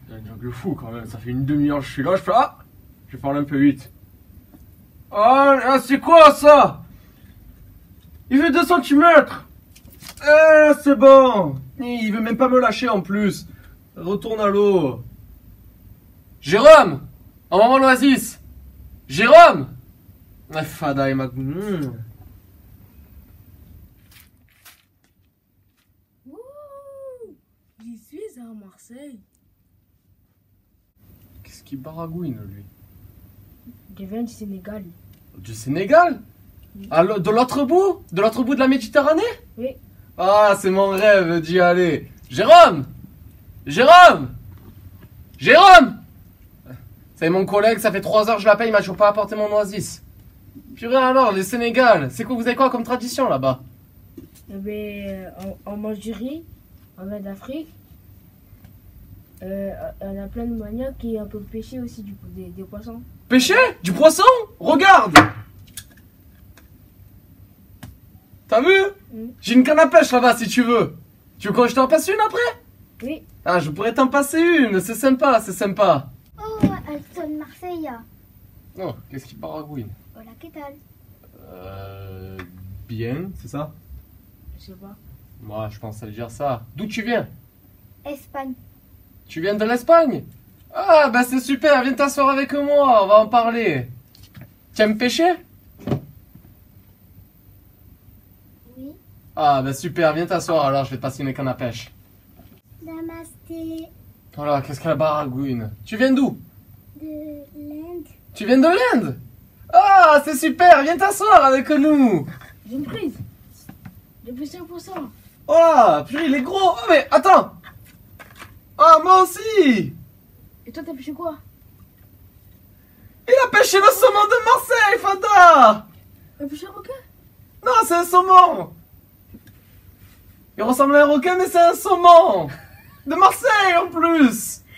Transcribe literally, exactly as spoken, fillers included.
C'est un truc de fou quand même, ça fait une demi-heure que je suis là, je fais ah, je parle un peu vite. Ah, c'est quoi ça? Il fait deux centimètres. Eh, c'est bon. Il veut même pas me lâcher en plus. Retourne à l'eau. Jérôme, en maman l'oasis. Jérôme. Ah, Fada et ma... Mmh. Ouh, j'y suis à Marseille. Qu'est-ce qu'il baragouine lui? Je viens du Sénégal. Du Sénégal? Oui. Ah, de l'autre bout? De l'autre bout de la Méditerranée? Oui. Ah, c'est mon rêve d'y aller. Jérôme! Jérôme! Jérôme! C'est mon collègue, ça fait trois heures que je l'appelle, il m'a toujours pas apporté mon oasis. Purée alors, le Sénégal, c'est quoi, vous avez quoi comme tradition là-bas? Eh ben, on, on mange du riz, on vient d'Afrique. Euh, on a plein de manières qui on peut pêcher aussi du, des, des poissons. Pêcher? Du poisson? Regarde! T'as vu? Mm. J'ai une canne à pêche là-bas si tu veux. Tu veux que je t'en passe une après? Oui. Ah, je pourrais t'en passer une, c'est sympa, c'est sympa. Oh, elle sonne Marseille. Oh, qu'est-ce qui baragouine? Hola, ¿qué tal? Euh... Bien, c'est ça? Je sais pas. Moi, je pensais dire ça. D'où tu viens? Espagne. Tu viens de l'Espagne? Ah, bah c'est super, viens t'asseoir avec moi, on va en parler. Tu aimes pêcher? Oui. Ah, bah super, viens t'asseoir, alors je vais te passer une canne à pêche. Namasté. Voilà, qu'est-ce qu'elle baragouine? Tu viens d'où? De l'Inde. Tu viens de l'Inde? Ah, c'est super, viens t'asseoir avec nous. J'ai une prise. J'ai pris cinq pour cent. Oh, purée, il est gros. Oh, mais attends. Ah, moi aussi. Et toi, t'as pêché quoi? Il a pêché le saumon de Marseille, Fada. T'as pêché un requin? Non, c'est un saumon. Il ressemble à un requin, mais c'est un saumon. De Marseille, en plus.